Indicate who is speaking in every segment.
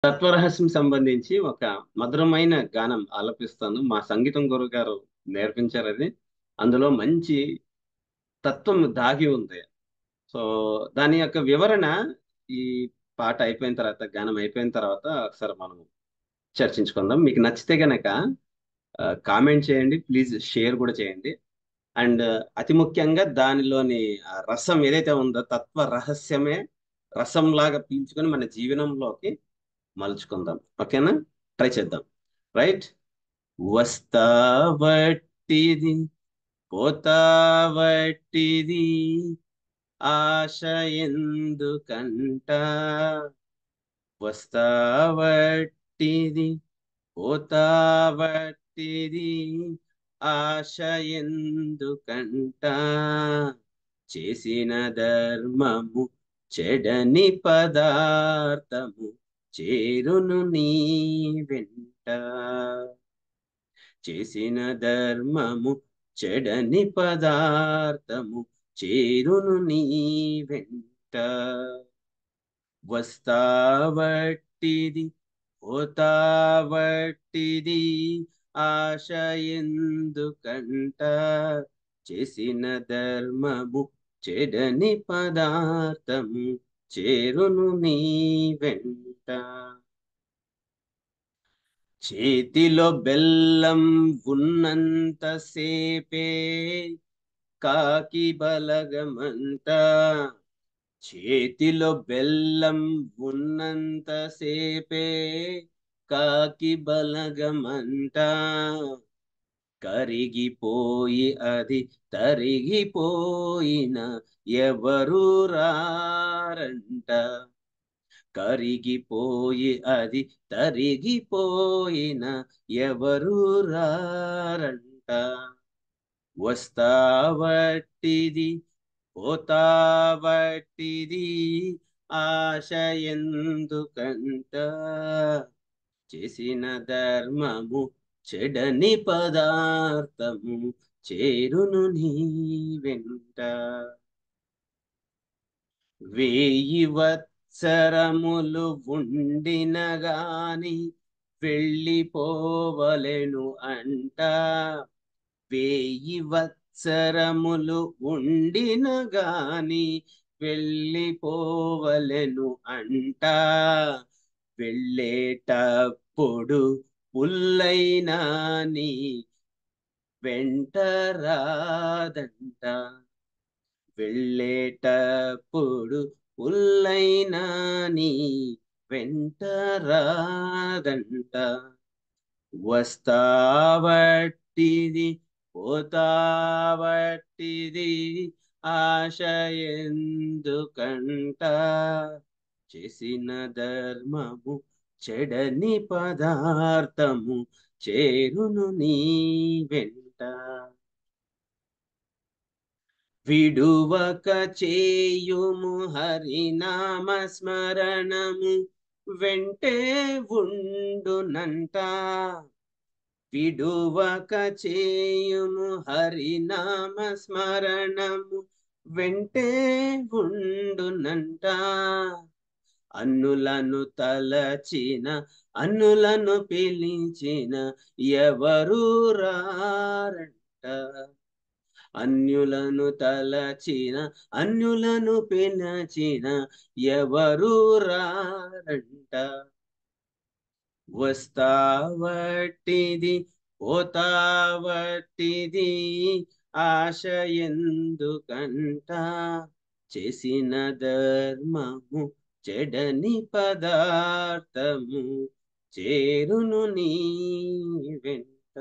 Speaker 1: తత్వరహస్యం సంబంధించి ఒక మధురమైన గానం ఆలపిస్తాను. మా సంగీతం గురువు గారు నేర్పించారు అది. అందులో మంచి తత్వం దాగి ఉంది. సో దాని యొక్క వివరణ ఈ పాట అయిపోయిన తర్వాత, గానం అయిపోయిన తర్వాత ఒకసారి మనం చర్చించుకుందాం. మీకు నచ్చితే గనక కామెంట్ చేయండి, ప్లీజ్ షేర్ కూడా చేయండి. అండ్ అతి ముఖ్యంగా దానిలోని ఆ రసం ఏదైతే ఉందో, తత్వ రహస్యమే రసంలాగా పీల్చుకొని మన జీవనంలోకి మలుచుకుందాం. ఓకేనా? ట్రై చేద్దాం. రైట్. వస్తావట్టిది పోతావట్టిది ఆశ ఎందుకంట. వస్తావట్టిది పోతావట్టిది ఆశ ఎందుకంట. చేసిన ధర్మము చెడని పదార్థము చేరును నీ వెంట. చేసిన ధర్మము చెడని పదార్థము చేరును నీ వెంట. వస్తావట్టిది పోతావట్టిది ఆశ ఎందుకంట. చేసిన ధర్మము చెడని పదార్థము చేరును నీ వెంట. చేతిలో బెల్లం ఉన్నంత సేపే కాకి బలగమంట. చేతిలో బెల్లం ఉన్నంత సేపే కాకి బలగమంట. కరిగిపోయి అది తరిగిపోయిన ఎవరు రారంట. కరిగిపోయి అది తరిగిపోయిన ఎవరు రారంట. వస్తావట్టిది పోతావట్టిది ఆశ ఎందుకంట. చేసిన ధర్మము చెడని పదార్థము చేరును నీ వెంట. వేయి వత్సరములు ఉండిన గాని వెళ్ళిపోవలెను అంట. వేయి వత్సరములు ఉండిన గాని వెళ్ళిపోవలెను అంట. వెళ్ళేటప్పుడు పుల్లైనా నీ వెంట రాదంట. వెళ్ళేటప్పుడు పుల్లైనా నీ వెంట రాదంట. వస్తావట్టిది పోతావట్టిది ఆశ ఎందుకంట. చేసిన ధర్మము చెడని పదార్థము చేరును నీ వెంట. విడువక చేయుము హరినామ స్మరణము వెంటే ఉండునంట. విడువక చేయుము హరినామ స్మరణము వెంటే ఉండునంట. అన్నులను తలచిన అన్నులను పిలిచిన ఎవరు రారంట. అన్యులను తలచిన అన్యులను పిలచిన ఎవరు రారంట. వస్తావట్టిది పోతావట్టిది ఆశ ఎందుకంట. చేసిన ధర్మము చెడని పదార్థము చేరును నీ వెంట.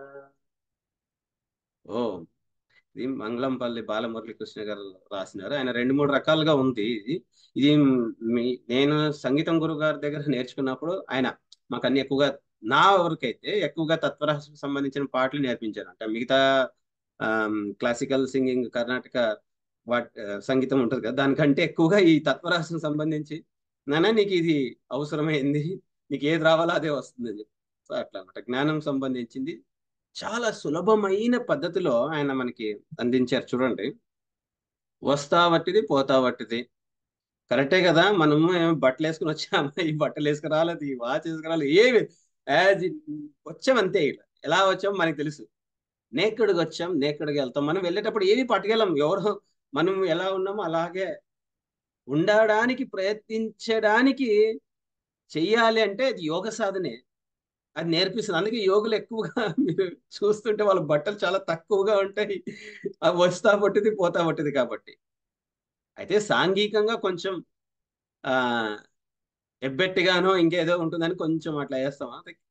Speaker 1: ఓ, ఇది మంగళంపల్లి బాలమురళీకృష్ణ గారు రాసినారు. ఆయన రెండు మూడు రకాలుగా ఉంది ఇది. ఇది నేను సంగీతం గురువు గారి దగ్గర నేర్చుకున్నప్పుడు ఆయన మాకు అన్ని ఎక్కువగా, నా వరకైతే ఎక్కువగా తత్వరహస్యం సంబంధించిన పాటలు నేర్పించారు. అంటే మిగతా క్లాసికల్ సింగింగ్, కర్ణాటక సంగీతం ఉంటుంది కదా, దానికంటే ఎక్కువగా ఈ తత్వరహస్యం సంబంధించి, నాన్న నీకు ఇది అవసరమైంది, నీకు ఏది రావాలో అదే వస్తుంది అని చెప్పి. సో అట్లా అన్నమాట. జ్ఞానం సంబంధించింది చాలా సులభమైన పద్ధతిలో ఆయన మనకి అందించారు. చూడండి, వస్తావట్టిది పోతావట్టిది కరెక్టే కదా. మనము బట్టలు వేసుకుని వచ్చాము, ఈ బట్టలు వేసుకురాలేదు, ఈ వాచ్ వేసుకురాలేదు, ఏమి యాజ్ వచ్చాం అంతే. ఇట్లా ఎలా వచ్చాం మనకి తెలుసు. నేక్కడికి వచ్చాం, నేక్కడికి వెళ్తాం. మనం వెళ్ళేటప్పుడు ఏవి పట్టుకెళ్ళం. ఎవరు మనం ఎలా ఉన్నామో అలాగే ఉండడానికి ప్రయత్నించడానికి చెయ్యాలి అంటే అది యోగ సాధనే. అది నేర్పిస్తుంది. అందుకే యోగులు ఎక్కువగా మీరు చూస్తుంటే వాళ్ళ బట్టలు చాలా తక్కువగా ఉంటాయి. అవి వస్తా పట్టింది, పోతా పట్టింది కాబట్టి. అయితే సాంఘికంగా కొంచెం ఆ ఎబ్బెట్టుగానో ఇంకేదో ఉంటుందని కొంచెం అట్లా వేస్తాం.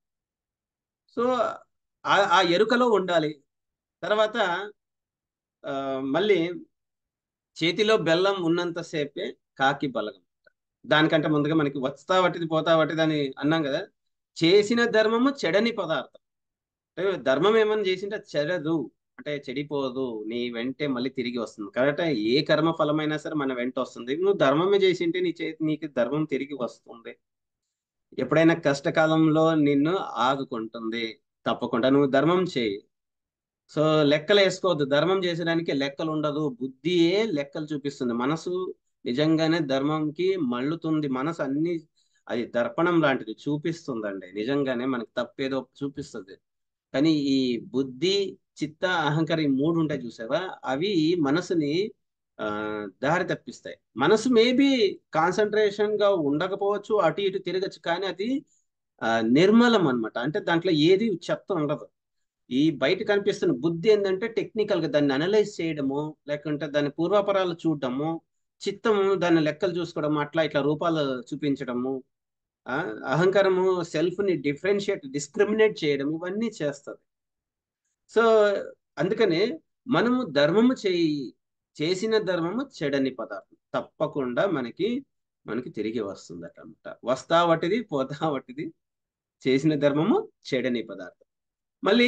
Speaker 1: సో ఆ ఎరుకలో ఉండాలి. తర్వాత మళ్ళీ చేతిలో బెల్లం ఉన్నంత సేపే కాకి బలగం. దానికంటే ముందుగా మనకి వస్తా వట్టిది పోతా వట్టిది అని అన్నాం కదా. చేసిన ధర్మము చెడని పదార్థం. అంటే ధర్మం ఏమని చేసింటే అది చెడదు, అంటే చెడిపోదు, నీ వెంటే మళ్ళీ తిరిగి వస్తుంది. కాబట్టి ఏ కర్మ ఫలమైనా సరే మన వెంట వస్తుంది. నువ్వు ధర్మమే చేసింటే నీ చేతి నీకు ధర్మం తిరిగి వస్తుంది. ఎప్పుడైనా కష్టకాలంలో నిన్ను ఆదుకుంటుంది. తప్పకుండా నువ్వు ధర్మం చేయి. సో లెక్కలు వేసుకోవద్దు. ధర్మం చేసడానికి లెక్కలు ఉండదు. బుద్ధియే లెక్కలు చూపిస్తుంది. మనసు నిజంగానే ధర్మంకి మళ్ళుతుంది. మనసు అన్ని అది దర్పణం లాంటిది, చూపిస్తుందండి. నిజంగానే మనకి తప్పేదో చూపిస్తుంది. కానీ ఈ బుద్ధి, చిత్త, అహంకారం ఈ మూడు ఉంటాయి చూసావా, అవి మనసుని ఆ దారి తప్పిస్తాయి. మనసు మేబీ కాన్సన్ట్రేషన్ గా ఉండకపోవచ్చు, అటు ఇటు తిరగచ్చు, కానీ అది నిర్మలం అన్నమాట. అంటే దాంట్లో ఏది చెత్త ఉండదు. ఈ బయట కనిపిస్తున్న బుద్ధి ఏంటంటే టెక్నికల్ గా దాన్ని అనలైజ్ చేయడము, లేకుంటే దాని పూర్వాపరాలు చూడటము, చిత్తము దాన్ని లెక్కలు చూసుకోవడము, అట్లా ఇట్లా రూపాలు చూపించడము, ఆ అహంకారము సెల్ఫ్ ని డిస్క్రిమినేట్ చేయడం, ఇవన్నీ చేస్తుంది. సో అందుకనే మనము ధర్మము చేసిన ధర్మము చెడని పదార్థం తప్పకుండా మనకి తిరిగి వస్తుంది అన్నమాట. వస్తా వట్టిది, పోతా వట్టిది, చేసిన ధర్మము చెడని పదార్థం. మళ్ళీ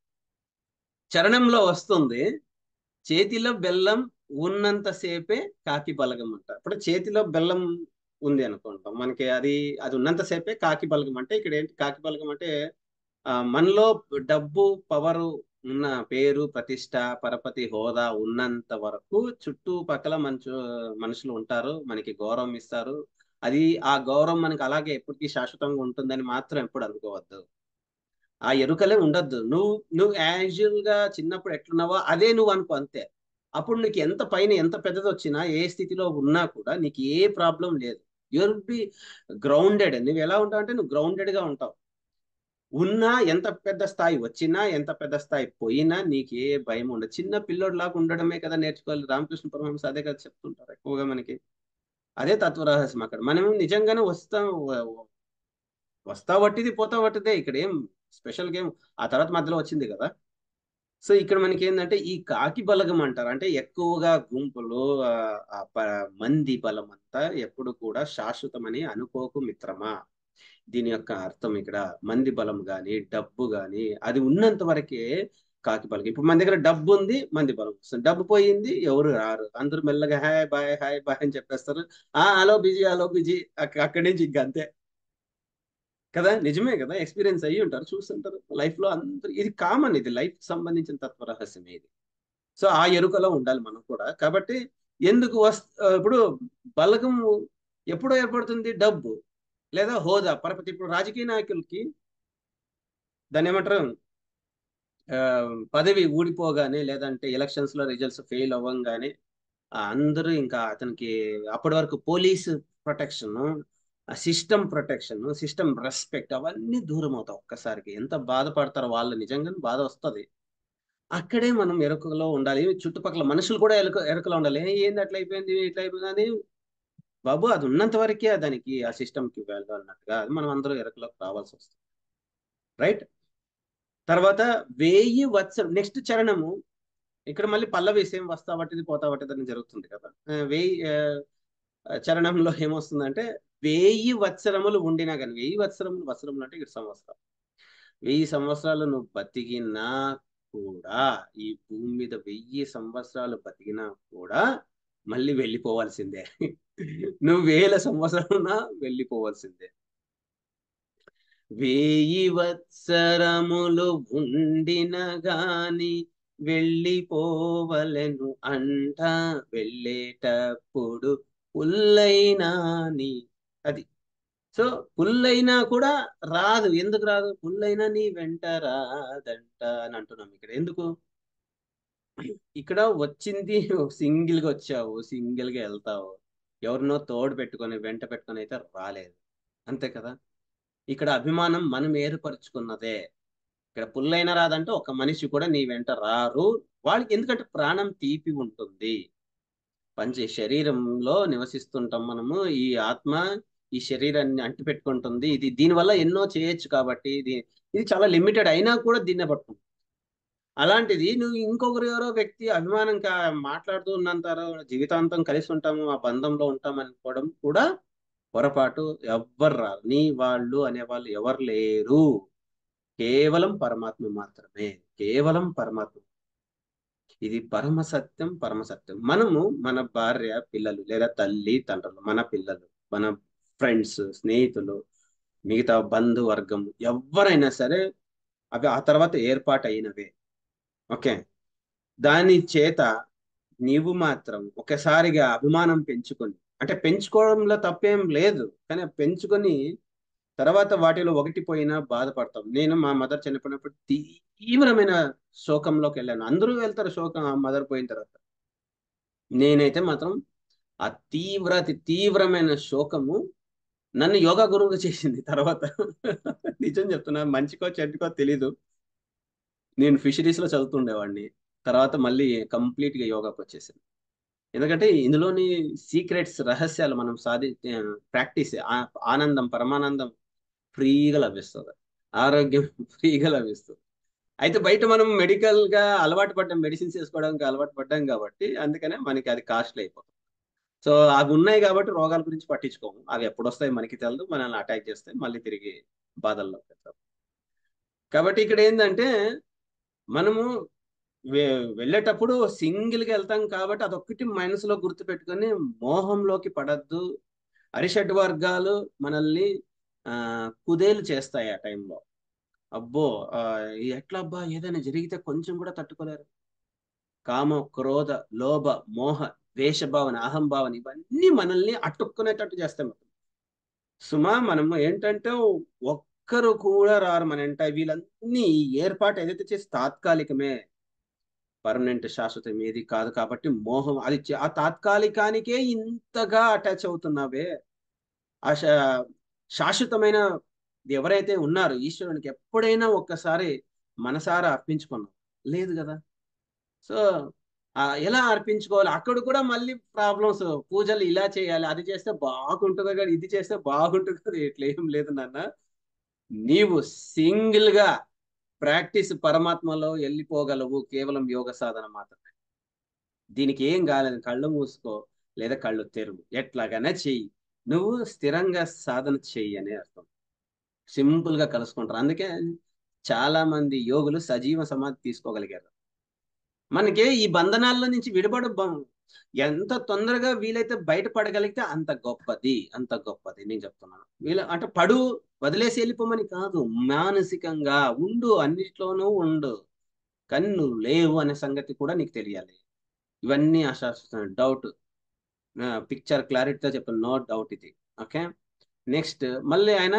Speaker 1: చరణంలో వస్తుంది, చేతిలో బెల్లం ఉన్నంత సేపే కాకి బలగం అంట. ఇప్పుడు చేతిలో బెల్లం ఉంది అనుకుంటాం, మనకి అది అది ఉన్నంత సేపే కాకి బలగం. అంటే ఇక్కడ ఏంటి కాకి బలగం అంటే మనలో డబ్బు, పవరు ఉన్న, పేరు, ప్రతిష్ట, పరపతి, హోదా ఉన్నంత వరకు చుట్టుపక్కల మనుషులు ఉంటారు, మనకి గౌరవం ఇస్తారు. అది ఆ గౌరవం మనకి అలాగే ఎప్పటికీ శాశ్వతంగా ఉంటుందని మాత్రం ఎప్పుడు అనుకోవద్దు. ఆ ఎరుకలే ఉండద్దు. నువ్వు యాజువల్ గా చిన్నప్పుడు ఎట్లున్నావో అదే నువ్వు అనుకో అంతే. అప్పుడు నీకు ఎంత పైన ఎంత పెద్దది వచ్చినా, ఏ స్థితిలో ఉన్నా కూడా నీకు ఏ ప్రాబ్లం లేదు. You'll be grounded. నువ్వు ఎలా ఉంటావు అంటే నువ్వు గ్రౌండెడ్ గా ఉంటావు. ఉన్నా, ఎంత పెద్ద స్థాయి వచ్చినా, ఎంత పెద్ద స్థాయి పోయినా నీకు ఏ భయం ఉండదు. చిన్న పిల్లోడు లాగా ఉండడమే కదా నేర్చుకోవాలి. రామకృష్ణ పరమహంస అదే కదా చెప్తుంటారు ఎక్కువగా మనకి. అదే తత్వరహస్యం. అక్కడ మనం నిజంగానే వస్తా వట్టిది, పోతా వట్టిదే. ఇక్కడ ఏం స్పెషల్ గేమ్ ఆ తర్వాత మధ్యలో వచ్చింది కదా. సో ఇక్కడ మనకి ఏంటంటే ఈ కాకి బలగం అంటారు. అంటే ఎక్కువగా గుంపులు, మంది బలం అంతా ఎప్పుడు కూడా శాశ్వతమని అనుకోకు మిత్రమా. దీని యొక్క అర్థం ఇక్కడ మంది బలం గాని, డబ్బు గాని అది ఉన్నంత వరకే కాకి బలగం. ఇప్పుడు మన దగ్గర డబ్బు ఉంది, మంది బలం వస్తుంది. డబ్బు పోయింది, ఎవరు రారు. అందరూ మెల్లగా హాయ్ బాయ్ అని చెప్పేస్తారు. హలో బిజీ, హలో బిజీ, అక్కడి నుంచి ఇంక అంతే కదా. నిజమే కదా, ఎక్స్పీరియన్స్ అయ్యి ఉంటారు, చూస్తుంటారు లైఫ్ లో అందరూ. ఇది కామన్, ఇది లైఫ్ సంబంధించిన తత్వ రహస్యం ఇది. సో ఆ ఎరుకలో ఉండాలి మనం కూడా. కాబట్టి ఎందుకు ఇప్పుడు బలగం ఎప్పుడో ఏర్పడుతుంది? డబ్బు లేదా హోదా, పరపతి. ఇప్పుడు రాజకీయ నాయకులకి దాన్ని ఏమంటారు, ఆ, పదవి ఊడిపోగానే, లేదంటే ఎలక్షన్స్ లో రిజల్ట్స్ ఫెయిల్ అవ్వంగానే అందరూ ఇంకా అతనికి అప్పటి వరకు police protection, system protection, system respect అవన్నీ దూరం అవుతాయి. ఒక్కసారికి ఎంత బాధపడతారో వాళ్ళు, నిజంగానే బాధ వస్తుంది. అక్కడే మనం ఎరుకలో ఉండాలి. చుట్టుపక్కల మనుషులు కూడా ఎరుకలో ఉండాలి. ఏంది అట్లా అయిపోయింది, ఇట్లా అయిపోయింది అని. బాబు అది ఉన్నంత వరకే దానికి, ఆ సిస్టమ్కి వాల్యూ అన్నట్టుగా అది మనం అందరూ ఎరుకలోకి రావాల్సి వస్తుంది. రైట్. తర్వాత 1000 నెక్స్ట్ చరణము. ఇక్కడ మళ్ళీ పల్లవి సేమ్ వస్తా వట్టిది, పోతా వట్టిది అని జరుగుతుంది కదా. 1000 చరణంలో ఏమొస్తుందంటే 1000 వత్సరములు ఉండినా కానీ, 1000 వత్సరములు, వత్సరములు అంటే ఇక్కడ సంవత్సరం. 1000 సంవత్సరాలు నువ్వు బతికినా కూడా, ఈ భూమి మీద 1000 సంవత్సరాలు బతికినా కూడా మళ్ళీ వెళ్ళిపోవాల్సిందే. నువ్వు 1000 సంవత్సరాలున్నా వెళ్ళిపోవాల్సిందే. 1000 వత్సరములు ఉండిన గాని వెళ్ళిపోవలెను అంట, వెళ్ళేటప్పుడు పుల్లైనా నీ అది. సో పుల్లైనా కూడా రాదు. ఎందుకు రాదు? పుల్లైనా నీ వెంట రాదంట అని అంటున్నాం ఇక్కడ. ఎందుకు? ఇక్కడ వచ్చింది సింగిల్ గా వచ్చావు, సింగిల్ గా వెళ్తావు. ఎవరినో తోడు పెట్టుకొని వెంట పెట్టుకొని అయితే రాలేదు. అంతే కదా. ఇక్కడ అభిమానం మనం ఏర్పరచుకున్నదే. ఇక్కడ పుల్లైనా రాదంటే ఒక మనిషి కూడా నీ వెంట రారు. వాళ్ళకి ఎందుకంటే ప్రాణం తీపి ఉంటుంది. శరీరంలో నివసిస్తుంటాం మనము. ఈ ఆత్మ ఈ శరీరాన్ని అంటి పెట్టుకుంటుంది. దీనివల్ల ఎన్నో చేయొచ్చు కాబట్టి ఇది చాలా లిమిటెడ్ అయినా కూడా దీన్నే పట్టుకుంటుంది. అలాంటిది నువ్వు ఇంకొకరు ఎవరో వ్యక్తి అభిమానం మాట్లాడుతూ ఉన్నంతారో జీవితాంతం కలిసి ఉంటాము, ఆ బంధంలో ఉంటాం అనుకోవడం కూడా పొరపాటు. ఎవ్వరు రారు. నీ వాళ్ళు అనేవాళ్ళు ఎవరు లేరు. కేవలం పరమాత్మ మాత్రమే. కేవలం పరమాత్మ. ఇది పరమ సత్యం. పరమ సత్యం. మనము మన భార్య పిల్లలు లేదా తల్లి తండ్రులు, మన పిల్లలు, మన ఫ్రెండ్స్ స్నేహితులు, మిగతా బంధువర్గం ఎవరైనా సరే అవి ఆ తర్వాత ఏర్పాటైనవే. ఓకే. దాని చేత నీవు మాత్రం ఒకసారిగా అభిమానం పెంచుకొని, అంటే పెంచుకోవడంలో తప్పేం లేదు, కానీ పెంచుకొని తర్వాత వాటిలో ఒకటి పోయినా బాధపడతాం. నేను మా మదర్ చనిపోయినప్పుడు తీవ్రమైన శోకంలోకి వెళ్ళాను. అందరూ వెళ్తారు శోకం, ఆ మదర్ పోయిన తర్వాత. నేనైతే మాత్రం ఆ అతి తీవ్రమైన శోకము నన్ను యోగా గురువుగా చేసింది తర్వాత. నిజం చెప్తున్నా, మంచికో చెడ్డుకో తెలీదు. నేను ఫిషరీస్ లో చదువుతుండేవాడిని. తర్వాత మళ్ళీ కంప్లీట్ గా యోగాకి వచ్చేసాను. ఎందుకంటే ఇందులోని సీక్రెట్స్, రహస్యాలు మనం ప్రాక్టీస్, ఆనందం, పరమానందం ఫ్రీగా లభిస్తుంది. ఆరోగ్యం ఫ్రీగా లభిస్తుంది. అయితే బయట మనం మెడికల్ గా అలవాటు పడ్డాం, మెడిసిన్స్ వేసుకోవడానికి అలవాటు పడ్డాం కాబట్టి అందుకనే మనకి అది కాస్ట్లీ అయిపోతుంది. సో అవి ఉన్నాయి కాబట్టి రోగాల గురించి పట్టించుకోము. అవి ఎప్పుడు వస్తాయి మనకి తెలియదు, మనల్ని అటాక్ చేస్తాయి, మళ్ళీ తిరిగి బాధల్లో పెడతాం. కాబట్టి ఇక్కడ ఏంటంటే మనము వెళ్ళేటప్పుడు సింగిల్ గా వెళ్తాం కాబట్టి అదొక్కటి మనసులో గుర్తు పెట్టుకొని మోహంలోకి పడద్దు. అరిషడ్ వర్గాలు మనల్ని కుదేలు చేస్తాయి ఆ టైంలో. అబ్బో, ఆ ఎట్లా అబ్బా, ఏదైనా జరిగితే కొంచెం కూడా తట్టుకోలేరు. కామ, క్రోధ, లోభ, మోహ, ద్వేషభావన, అహంభావన ఇవన్నీ మనల్ని అట్టుక్కునేటట్టు చేస్తాయి. సుమా మనము ఏంటంటే ఒక్కరు కూడా రారు మన ఎంట. వీళ్ళన్నీ ఏర్పాటు ఏదైతే చేసి తాత్కాలికమే, పర్మనెంట్ శాశ్వతం ఏది కాదు. కాబట్టి మోహం అది ఆ తాత్కాలికానికే ఇంతగా అటాచ్ అవుతున్నావే. ఆ శాశ్వతమైన ఎవరైతే ఉన్నారో ఈశ్వరునికి ఎప్పుడైనా ఒక్కసారి మనసారా అర్పించుకున్నాం లేదు కదా. సో ఎలా అర్పించుకోవాలి? అక్కడ కూడా మళ్ళీ ప్రాబ్లమ్స్. పూజలు ఇలా చేయాలి, అది చేస్తే బాగుంటుంది కదా, ఇది చేస్తే బాగుంటుంది కదా. ఇట్లా ఏం లేదు నాన్న. నీవు సింగిల్ గా ప్రాక్టీస్ పరమాత్మలో వెళ్ళిపోగలవు కేవలం యోగ సాధన మాత్రమే. దీనికి ఏం కాలేదు, కళ్ళు మూసుకో లేదా కళ్ళు తెరువు, ఎట్లాగైనా చెయ్యి. నువ్వు స్థిరంగా సాధన చెయ్యి అనే అర్థం. సింపుల్ గా కలుసుకుంటారు. అందుకే చాలా మంది యోగులు సజీవ సమాధి తీసుకోగలిగారు. మనకి ఈ బంధనాల్లో నుంచి ఎంత తొందరగా వీలైతే బయటపడగలిగితే అంత గొప్పది, అంత గొప్పది. నేను చెప్తున్నాను అంటే వదిలేసి వెళ్ళిపోమని కాదు, మానసికంగా ఉండు, అన్నిట్లోనూ ఉండు, కానీ నువ్వు లేవు అనే సంగతి కూడా నీకు తెలియాలి. ఇవన్నీ అశాశ్వత డౌట్. పిక్చర్ క్లారిటీతో చెప్పాను, నో డౌట్ ఇది. ఓకే. నెక్స్ట్ మళ్ళీ ఆయన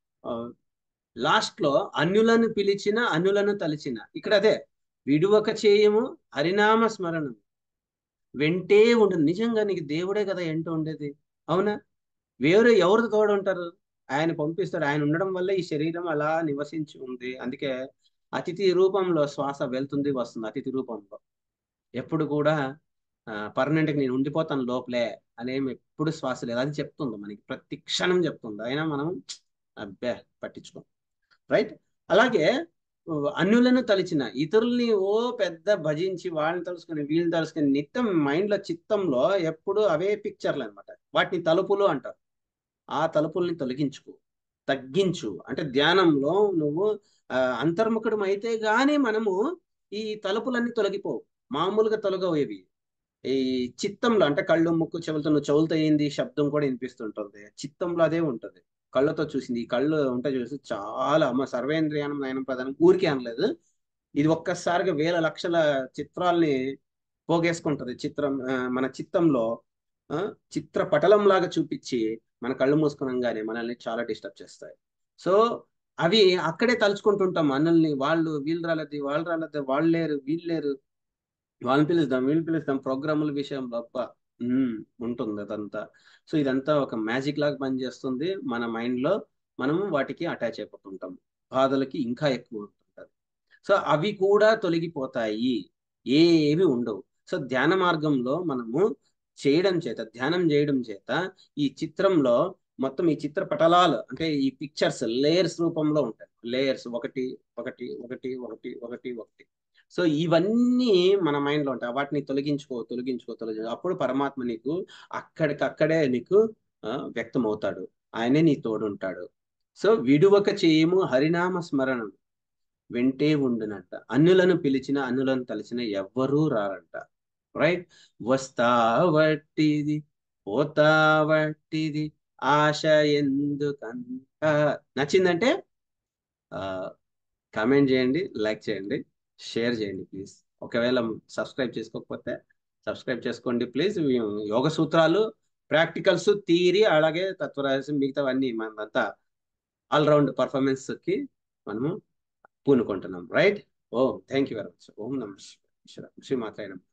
Speaker 1: లాస్ట్ లో అన్యులను పిలిచిన అనులను తలిచిన, ఇక్కడ అదే విడువక చేయము హరినామ స్మరణం, వెంటే ఉండదు. నిజంగా నీకు దేవుడే కదా ఎంట ఉండేది, అవునా? వేరే ఎవరు తోడు ఉంటారు? ఆయన పంపిస్తాడు. ఆయన ఉండడం వల్ల ఈ శరీరం అలా నివసించి ఉంది. అందుకే అతిథి రూపంలో శ్వాస వెళ్తుంది వస్తుంది. అతిథి రూపంలో ఎప్పుడు కూడా పర్మనెంట్గా నేను ఉండిపోతాను లోపలే అనేమి ఎప్పుడు శ్వాస లేదు. అది చెప్తుంది మనకి, ప్రతి క్షణం చెప్తుంది. అయినా మనం అబ్బే పట్టించుకోం. రైట్. అలాగే అన్యులను తలిచిన, ఇతరుల్ని పెద్ద భజించి వాళ్ళని తలుసుకొని వీళ్ళని తలుసుకొని నిత్యం మైండ్ లో చిత్తంలో ఎప్పుడు అవే పిక్చర్లు అనమాట. వాటిని తలుపులు అంటారు. ఆ తలుపుల్ని తగ్గించు. అంటే ధ్యానంలో నువ్వు అంతర్ముఖుడం అయితే గాని మనము ఈ తలుపులన్నీ తొలగిపోవు. మామూలుగా తొలగవు ఇవి. ఈ చిత్తంలో అంటే కళ్ళు, ముక్కు, చెవులతో, నువ్వు చెవులతో ఏంది శబ్దం కూడా వినిపిస్తుంటుంది. చిత్తంలో అదే ఉంటుంది. కళ్ళతో చూసింది, ఈ కళ్ళు ఉంటే చూసి చాలా అమ్మ సర్వేంద్రియానం నయనం ప్రధానం ఊరికే అనలేదు. ఇది ఒక్కసారిగా వేల లక్షల చిత్రాల్ని పోగేసుకుంటది. మన చిత్తంలో ఆ, చిత్రపటలం లాగా చూపించి మన కళ్ళు మూసుకునగానే మనల్ని చాలా డిస్టర్బ్ చేస్తాయి. సో అవి అక్కడే తలుచుకుంటుంటాం మనల్ని, వాళ్ళు వీళ్ళు రాలేదు, వాళ్ళు రాలేదు, వాళ్ళు లేరు, వీళ్ళు లేరు, వాళ్ళని పిలుద్దాం, వీళ్ళని పిలుద్దాం, ప్రోగ్రాముల విషయంలో అబ్బా ఉమ్, ఉంటుంది అదంతా. సో ఇదంతా ఒక మ్యాజిక్ లాగా పనిచేస్తుంది మన మైండ్ లో. మనము వాటికి అటాచ్ అయిపోతుంటాం, బాధలకి ఇంకా ఎక్కువ ఉంటుంటారు. సో అవి కూడా తొలగిపోతాయి, ఏవి ఉండవు. సో ధ్యాన మార్గంలో మనము చేయడం చేత, ధ్యానం చేయడం చేత ఈ చిత్రంలో మొత్తం ఈ చిత్ర పటలాలు అంటే ఈ పిక్చర్స్ లేయర్స్ రూపంలో ఉంటాయి. లేయర్స్ ఒకటి ఒకటి ఒకటి ఒకటి ఒకటి ఒకటి. సో ఇవన్నీ మన మైండ్ లో ఉంటాయి. వాటిని తొలగించుకో తొలగించుకో తొలగించుకో, అప్పుడు పరమాత్మ నీకు అక్కడికక్కడే నీకు వ్యక్తం అవుతాడు. ఆయనే నీ తోడుంటాడు. సో విడువక చేయము హరినామ స్మరణం, వెంటే ఉండునంట. అన్యులను పిలిచిన అన్యులను తలిచిన ఎవ్వరూ రారంట. రైట్. వస్తా వట్టిది, పోతా వట్టిది, ఆశ ఎందుకంట. నచ్చిందంటే కామెంట్ చేయండి, లైక్ చేయండి, షేర్ చేయండి ప్లీజ్. ఒకవేళ సబ్స్క్రైబ్ చేసుకోకపోతే సబ్స్క్రైబ్ చేసుకోండి ప్లీజ్. యోగ సూత్రాలు, ప్రాక్టికల్స్, థియరీ, అలాగే తత్వరహస్యం మిగతావన్నీ మనంతా ఆల్రౌండ్ పర్ఫార్మెన్స్ కి మనము పూనుకుంటున్నాం. Right. Oh thank you very much. ఓం నమ శివాయ. శ్రీ మాత్రాయ నమః.